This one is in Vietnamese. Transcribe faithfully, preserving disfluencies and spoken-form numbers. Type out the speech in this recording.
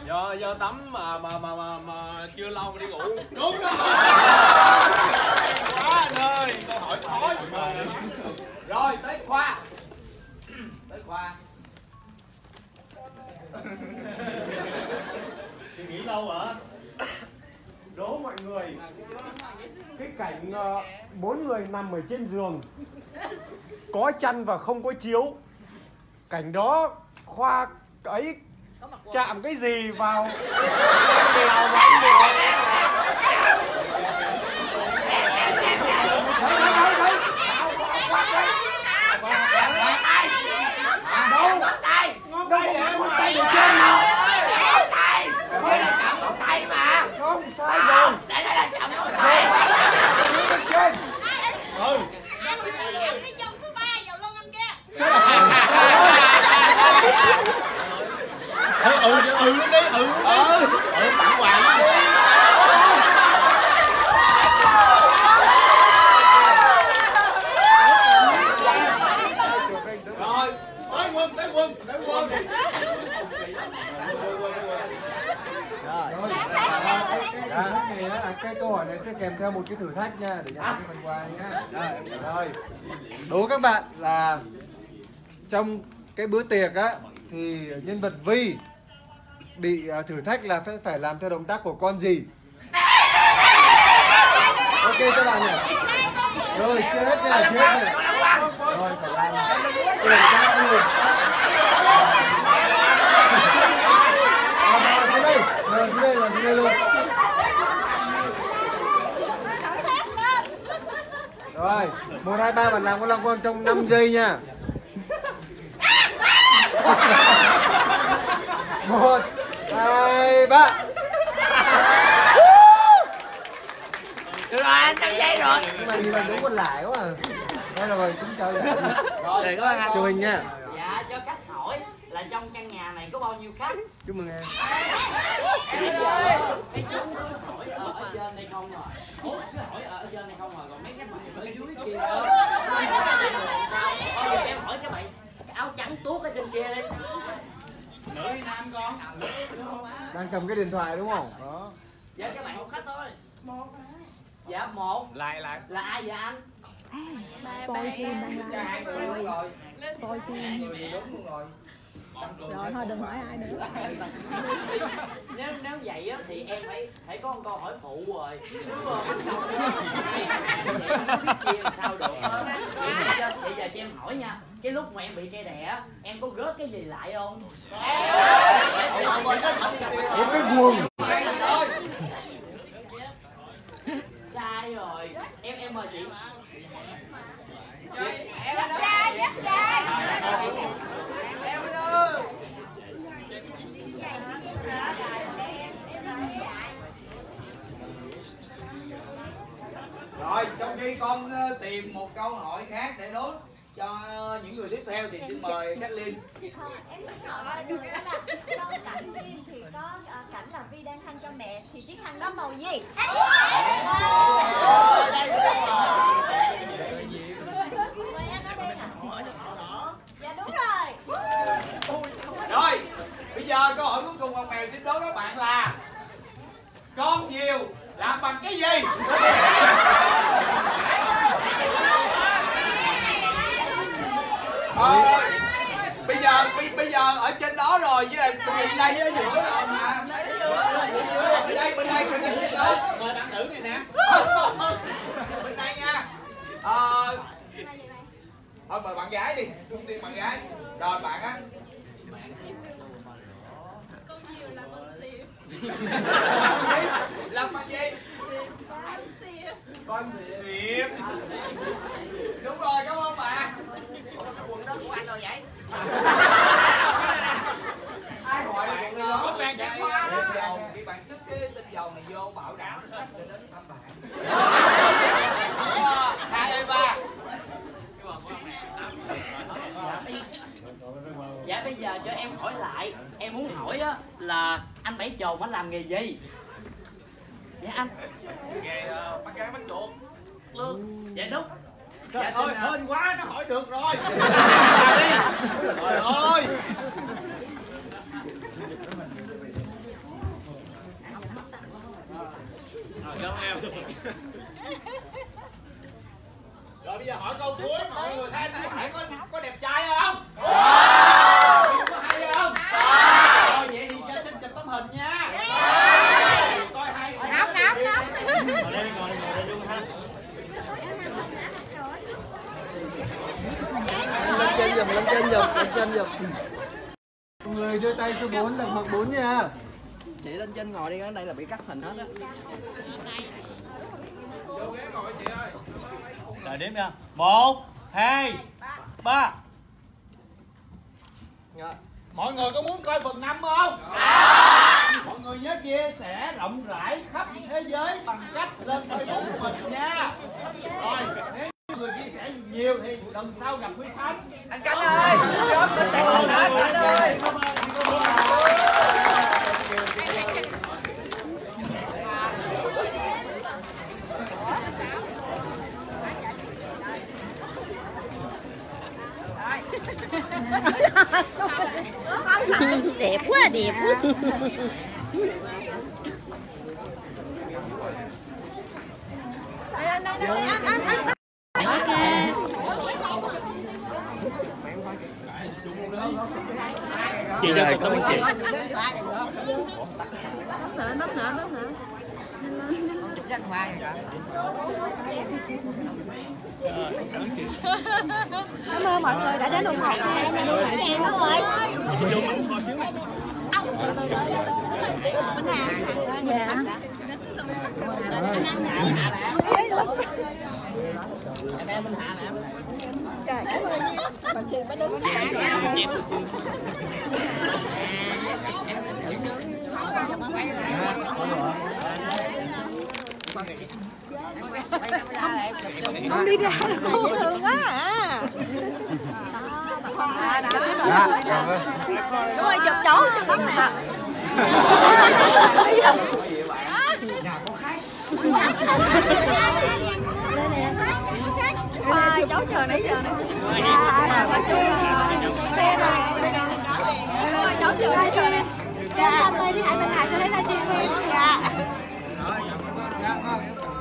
Do do tắm mà mà mà mà, mà chưa lâu mà đi ngủ. Đúng rồi. Quá anh ơi, câu hỏi khó mà. Rồi tới Khoa. Tới Khoa. Suy nghĩ lâu hả? Đố mọi người, cái cảnh uh, bốn người nằm ở trên giường, có chăn và không có chiếu, cảnh đó Khoa ấy chạm cái gì vào mèo và anh mèo? Đấy, đấy, đấy, đấy. Đâu? Ngón tay. Ngón tay để ngón tay để trên nào? Ngón tay. Đây là chạm ngón tay mà. Không, sai rồi. Đây là chạm ngón tay. Bên trên. Ừ. Anh cái chân thứ ba vào lưng anh kia. Ừ ừ ừ lên đi, ừ ừ ừ tặng quà lên đi. Rồi tới Quân, tới Quân, tới Quân. Rồi, cái này á, cái câu hỏi này sẽ kèm theo một cái thử thách nha, để nhận cái phần quà nhá. Rồi, đố các bạn là trong cái bữa tiệc á thì nhân vật Vi bị thử thách là phải phải làm theo động tác của con gì. Ok các bạn nhỉ. Rồi chưa hết nha, chưa hết nha. Rồi phải làm để các người. Rồi xuống đây, rồi xuống đây, rồi xuống đây luôn. Rồi, một hai ba bạn làm con Long Quang trong năm giây nha. Một, hai, ba. Được rồi anh, năm giây rồi. Nhưng mà nhìn là đúng con lại quá à. Đây rồi, chúng chơi vậy. Rồi có anh. Chụp hình nha. Dạ, cho khách hỏi là trong căn nhà này có bao nhiêu khách? Chúc mừng em. Bây giờ cái chú cứ hỏi ở, ở trên đây không rồi. Ủa, cứ hỏi ở, ở trên đây không rồi, còn mấy cái bạn ở dưới kia sao? Thôi em hỏi các bạn, cái áo trắng tuốt ở trên kia đi. Nữ hay nam con? Đang cầm cái điện thoại đúng không? Đó. Dạ các bạn, một khách thôi. Dạ một. Lại lại. Là ai vậy anh? Spoil phim đang Cho hai người đúng rồi. Spoil phim. Hai người đúng luôn rồi. Rồi thôi đừng hỏi ai nữa. Nếu nếu vậy á thì em phải phải có một câu hỏi phụ rồi. Chia sao được? Bây giờ cho em hỏi nha, cái lúc mà em bị cây đè em có gớt cái gì lại không? Có cái guồng. Sai rồi. Em em mời chị. Dắt trai, dắt trai. Em ơi. Rồi, trong khi con tìm một câu hỏi khác để đố cho những người tiếp theo thì xin mời Kathleen. Em muốn hỏi mọi người đó là trong cảnh phim thì có uh, cảnh là Vi đang khăn cho mẹ thì chiếc khăn đó màu gì? Dạ đúng rồi. Rồi, bây giờ câu hỏi cuối cùng ông Mèo xin đố các bạn là con diều làm bằng cái gì? Ờ, bây giờ bây giờ ở trên đó rồi với lại bên đây ở giữa rồi mà. Bên đây bên đây bên đây đó. Mời bạn nữ này nè. Bên đây nha. Ờ, thôi mời bạn gái đi, ưu tiên bạn gái. Rồi bạn á. Con diều là con diều. Làm bằng gì? Con diều. Con diệp. Đúng rồi, cảm ơn bà. Quần đó của anh rồi vậy? Ai hỏi bạn có bạn chẳng quá đó. Dầu, khi bạn sức cái tinh dầu này vô bảo đảm khách sẽ đến thăm bạn. Hai ơi ba. Dạ bây giờ cho em hỏi lại. Em muốn hỏi á là anh Bảy Chồn anh làm nghề gì? Dạ anh. Nghề uh, bắt gái bắt chuột. Lương. Dạ đúng. Trời Dạ, ơi, xin, hên quá nó hỏi được rồi. Trời ơi. Rồi bây giờ hỏi câu cuối, mọi người thấy anh Hải có có đẹp trai không? Có hay không? Rồi vậy thì cho xin chụp tấm hình nha. Coi hay. Ngáo ngáo ngáo. Ngồi đây ngồi ngồi đây luôn ha. Lên trên giùm, lên trên giùm, lên trên giùm. Người giơ tay số bốn là hoặc bốn nha. Chị lên trên ngồi đi, ở đây là bị cắt hình hết á. Rồi đếm nha. Một, hai, ba. Rồi. Mọi người có muốn coi phần năm không? Mọi người nhớ chia sẻ rộng rãi khắp thế giới bằng cách lên Facebook của mình nha. Rồi, nếu người chia sẻ nhiều thì lần sau gặp Quý Khánh. Anh Khánh ơi, chốt nó sẽ còn hết anh ơi. Đẹp quá, đẹp quá. Ok. Chị đây cảm ơn chị. Nấp nữa, nấp nữa. Chắc hoa rồi. Cảm ơn mọi người đã đến ủng hộ em. Em đúng rồi. Dạ. Em mình hạ nè. Trời ơi. Còn chị mới đứng hạ. Con đi ra là cô dễ thương quá à. Đúng rồi, chụp chỗ, chụp tấm nè. Nhà có khách. Khoai, cháu chờ nãy giờ nè. À, bác sĩ xe rồi. Cháu chờ nãy giờ nè. Dạ, đi lại bên này sẽ thấy livestream. Dạ. Rồi, dạ vâng.